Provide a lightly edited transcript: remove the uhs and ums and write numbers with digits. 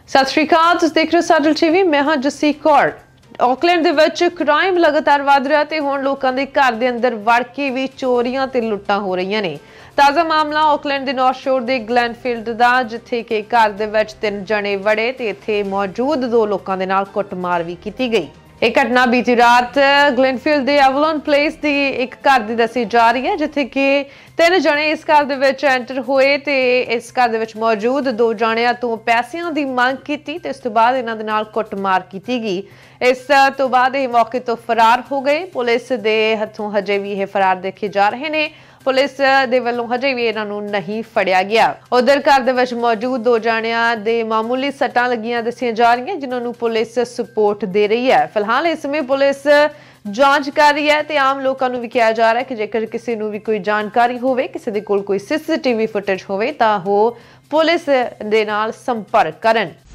सत श्री अकाल, तुसीं देख रहे हो साडल टीवी। मैं हाँ जस्सी कौर। ऑकलैंड दे विच क्राइम लगातार वध रहा ते हुण लोकां दे घर दे अंदर वड़ के भी चोरियां ते लुट्टां हो रहीआं ने। ताज़ा मामला ऑकलैंड दे नॉर्थ शोर दे ग्लैनफील्ड दा, जिथे कि घर दे विच 3 जणे वड़े ते इत्थे मौजूद 2 लोकां दे नाल कुੱਟਮਾਰ भी कीती गई। एक घटना बीती रात ग्लैनफील्ड दे एवलॉन प्लेस दी एक घर दी दसी जा रही है, जिथे कि 3 जने इस घर दे विच एंटर होए ते इस घर दे विच मौजूद 2 जणियां तो पैसिਆਂ दी मंग कीती ते इस तो बाद इन्हां दे नाल कुੱਟਮਾਰ कीती गई। इस तो बाद ये मौके तो फरार हो गए। पुलिस दे हथों हजे भी ये फरार देखे जा रहे ने। पुलिस दे वल्लों हजे भी इन्हां नूं नहीं फड़िया गया। उधर घर दे विच मौजूद 2 जणियां दे मामूली सट्टां लगियां दसियां जा रही हैं, जिन्हां नूं पुलिस सपोर्ट दे रही है। फिलहाल इस समय पुलिस जांच कर रही है ते आम लोकां नूं भी कहा जा रहा है कि जेकर किसी नूं भी कोई जानकारी होवे, किसी दे कोल कोई सीसीटीवी फुटेज होवे तां ओह पुलिस दे नाल संपर्क करन।